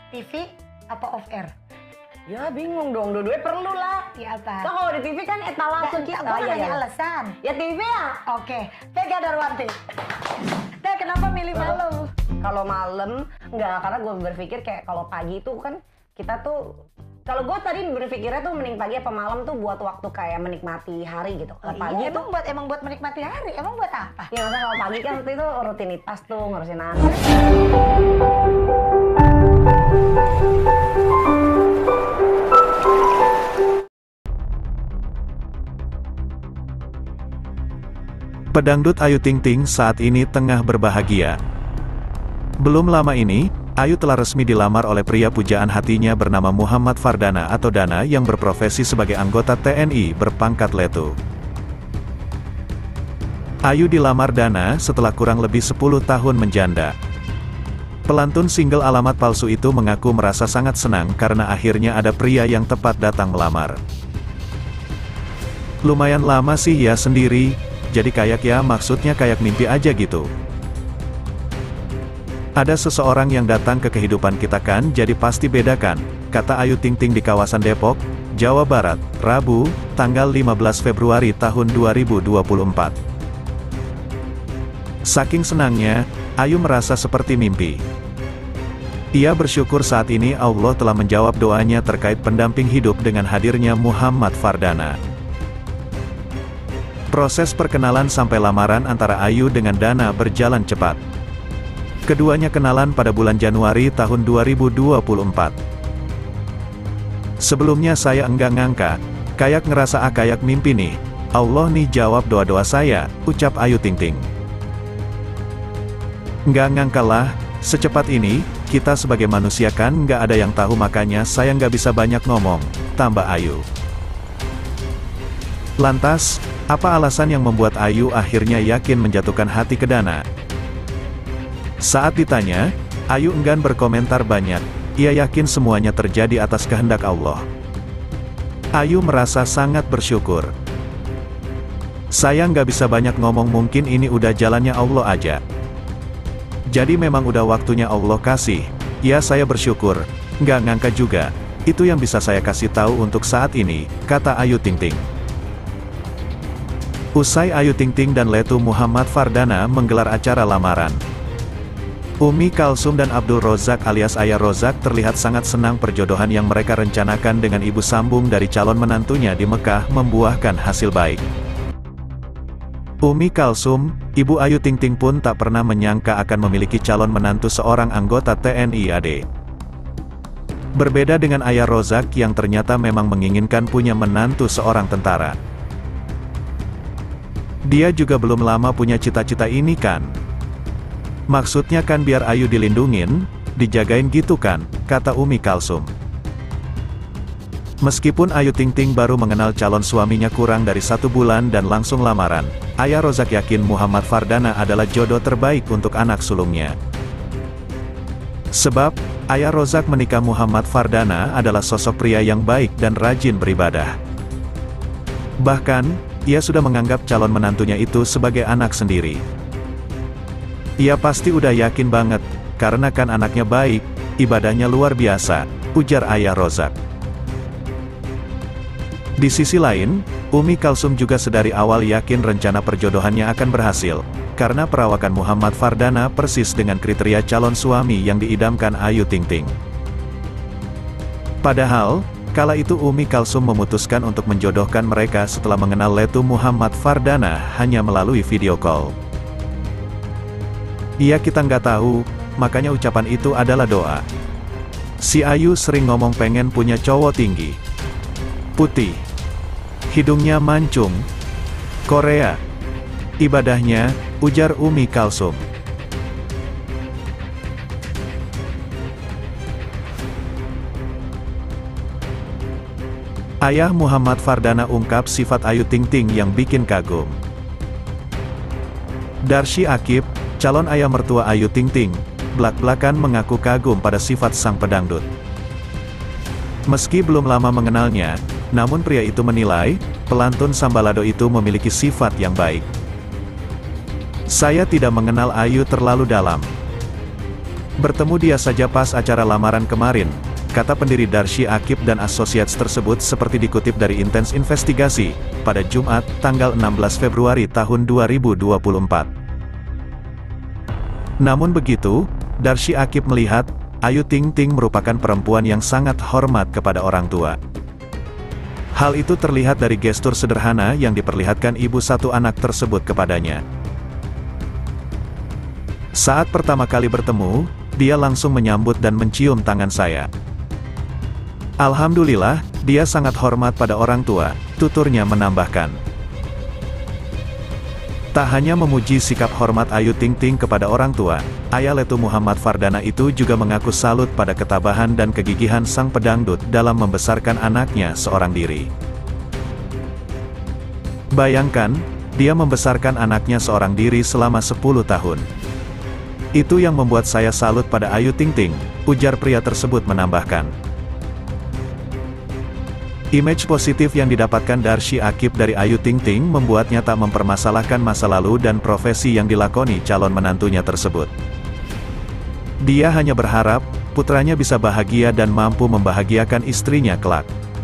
TV apa off air? Ya bingung dong, dua-duanya perlu lah. Ya apa? Kan kalau di TV kan etalase kita. Gue nanya alasan. Ya TV lah. Oke, Vega Darwanti. Teh kenapa milih malam? Kalau malam enggak, karena gue berpikir kayak kalau pagi itu kan kita tuh, kalau gue tadi berpikirnya tuh mending pagi apa malam tuh buat waktu kayak menikmati hari gitu. Kalau pagi Iya, itu emang buat menikmati hari. Emang buat apa? ya maksudnya kalau pagi kan itu rutinitas tuh ngurusin anak. Pedangdut Ayu Ting Ting saat ini tengah berbahagia. Belum lama ini, Ayu telah resmi dilamar oleh pria pujaan hatinya bernama Muhammad Fardana atau Dana yang berprofesi sebagai anggota TNI berpangkat Letu. Ayu dilamar Dana setelah kurang lebih 10 tahun menjanda. Pelantun single alamat palsu itu mengaku merasa sangat senang karena akhirnya ada pria yang tepat datang melamar. Lumayan lama sih ya sendiri, jadi kayak ya maksudnya kayak mimpi aja gitu. Ada seseorang yang datang ke kehidupan kita kan jadi pasti beda kan, kata Ayu Ting Ting di kawasan Depok, Jawa Barat, Rabu, tanggal 15 Februari tahun 2024. Saking senangnya, Ayu merasa seperti mimpi. Ia bersyukur saat ini Allah telah menjawab doanya terkait pendamping hidup dengan hadirnya Muhammad Fardana. Proses perkenalan sampai lamaran antara Ayu dengan Dana berjalan cepat. Keduanya kenalan pada bulan Januari tahun 2024. Sebelumnya saya enggak ngangka, kayak ngerasa kayak mimpi nih. Allah nih jawab doa-doa saya, ucap Ayu Ting Ting. Nggak ngangka lah, secepat ini, kita sebagai manusia kan nggak ada yang tahu makanya saya nggak bisa banyak ngomong, tambah Ayu. Lantas, apa alasan yang membuat Ayu akhirnya yakin menjatuhkan hati ke Dana? Saat ditanya, Ayu enggan berkomentar banyak, ia yakin semuanya terjadi atas kehendak Allah. Ayu merasa sangat bersyukur. Saya nggak bisa banyak ngomong, mungkin ini udah jalannya Allah aja. Jadi memang udah waktunya Allah kasih, ya saya bersyukur, nggak ngangka juga, itu yang bisa saya kasih tahu untuk saat ini, kata Ayu Ting Ting. Usai Ayu Ting Ting dan Letu Muhammad Fardana menggelar acara lamaran. Umi Kalsum dan Abdul Rozak alias Ayah Rozak terlihat sangat senang perjodohan yang mereka rencanakan dengan ibu sambung dari calon menantunya di Mekah membuahkan hasil baik. Umi Kalsum, ibu Ayu Ting Ting pun tak pernah menyangka akan memiliki calon menantu seorang anggota TNI AD. Berbeda dengan Ayah Rozak yang ternyata memang menginginkan punya menantu seorang tentara. Dia juga belum lama punya cita-cita ini kan. Maksudnya kan biar Ayu dilindungin, dijagain gitu kan, kata Umi Kalsum. Meskipun Ayu Ting Ting baru mengenal calon suaminya kurang dari 1 bulan dan langsung lamaran, Ayah Rozak yakin Muhammad Fardana adalah jodoh terbaik untuk anak sulungnya. Sebab, Ayah Rozak menikah Muhammad Fardana adalah sosok pria yang baik dan rajin beribadah. Bahkan, ia sudah menganggap calon menantunya itu sebagai anak sendiri. Ia pasti udah yakin banget, karena kan anaknya baik, ibadahnya luar biasa, ujar Ayah Rozak. Di sisi lain, Umi Kalsum juga sedari awal yakin rencana perjodohannya akan berhasil, karena perawakan Muhammad Fardana persis dengan kriteria calon suami yang diidamkan Ayu Ting Ting. Padahal, kala itu Umi Kalsum memutuskan untuk menjodohkan mereka setelah mengenal Letu Muhammad Fardana hanya melalui video call. Iya kita nggak tahu, makanya ucapan itu adalah doa. Si Ayu sering ngomong pengen punya cowok tinggi, putih, hidungnya mancung, Korea. Ibadahnya, ujar Umi Kalsum. Ayah Muhammad Fardana ungkap sifat Ayu Ting Ting yang bikin kagum. Darsy Akib, calon ayah mertua Ayu Ting Ting, belak-belakan mengaku kagum pada sifat sang pedangdut. Meski belum lama mengenalnya, namun pria itu menilai, pelantun Sambalado itu memiliki sifat yang baik. Saya tidak mengenal Ayu terlalu dalam. Bertemu dia saja pas acara lamaran kemarin, kata pendiri Darshi Akib dan Associates tersebut seperti dikutip dari Intens Investigasi, pada Jumat, tanggal 16 Februari tahun 2024. Namun begitu, Darshi Akib melihat, Ayu Ting Ting merupakan perempuan yang sangat hormat kepada orang tua. Hal itu terlihat dari gestur sederhana yang diperlihatkan ibu satu anak tersebut kepadanya. Saat pertama kali bertemu, dia langsung menyambut dan mencium tangan saya. Alhamdulillah, dia sangat hormat pada orang tua, tuturnya menambahkan. Tak hanya memuji sikap hormat Ayu Ting Ting kepada orang tua, ayah Letu Muhammad Fardana itu juga mengaku salut pada ketabahan dan kegigihan sang pedangdut dalam membesarkan anaknya seorang diri. Bayangkan, dia membesarkan anaknya seorang diri selama 10 tahun. Itu yang membuat saya salut pada Ayu Ting Ting, ujar pria tersebut menambahkan. Image positif yang didapatkan Darshi Akib dari Ayu Ting Ting membuatnya tak mempermasalahkan masa lalu dan profesi yang dilakoni calon menantunya tersebut. Dia hanya berharap, putranya bisa bahagia dan mampu membahagiakan istrinya kelak.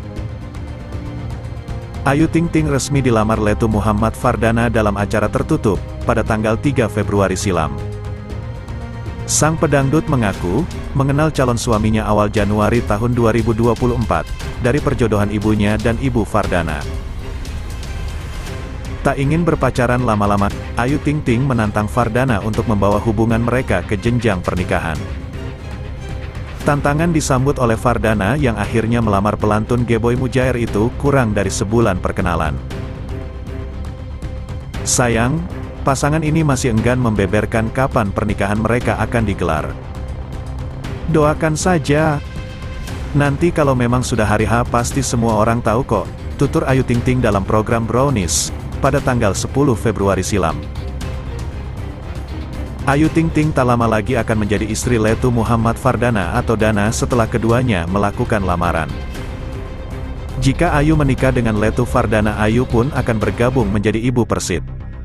Ayu Ting Ting resmi dilamar Letu Muhammad Fardana dalam acara tertutup, pada tanggal 3 Februari silam. Sang pedangdut mengaku, mengenal calon suaminya awal Januari tahun 2024, dari perjodohan ibunya dan ibu Fardana. Tak ingin berpacaran lama-lama, Ayu Ting Ting menantang Fardana untuk membawa hubungan mereka ke jenjang pernikahan. Tantangan disambut oleh Fardana yang akhirnya melamar pelantun Geboy Mujair itu kurang dari sebulan perkenalan. Sayang, pasangan ini masih enggan membeberkan kapan pernikahan mereka akan digelar. Doakan saja. Nanti kalau memang sudah hari H pasti semua orang tahu kok, tutur Ayu Ting Ting dalam program Brownies, pada tanggal 10 Februari silam. Ayu Ting Ting tak lama lagi akan menjadi istri Letu Muhammad Fardana atau Dana setelah keduanya melakukan lamaran. Jika Ayu menikah dengan Letu Fardana, Ayu pun akan bergabung menjadi ibu persit.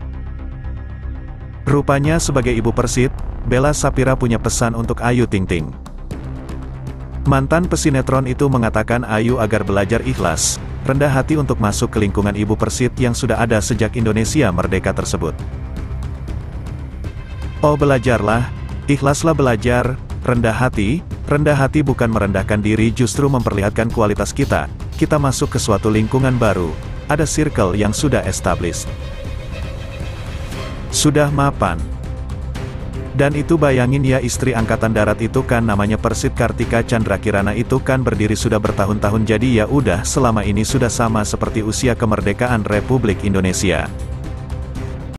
Rupanya sebagai ibu persit, Bella Sapira punya pesan untuk Ayu Ting Ting. Mantan pesinetron itu mengatakan Ayu agar belajar ikhlas, rendah hati untuk masuk ke lingkungan ibu persit yang sudah ada sejak Indonesia merdeka tersebut. Oh belajarlah, ikhlaslah belajar, rendah hati bukan merendahkan diri justru memperlihatkan kualitas kita masuk ke suatu lingkungan baru, ada circle yang sudah established. Sudah mapan. Dan itu bayangin ya, istri angkatan darat itu kan namanya Persit Kartika Chandra Kirana itu kan berdiri sudah bertahun-tahun, jadi ya udah selama ini sudah sama seperti usia kemerdekaan Republik Indonesia.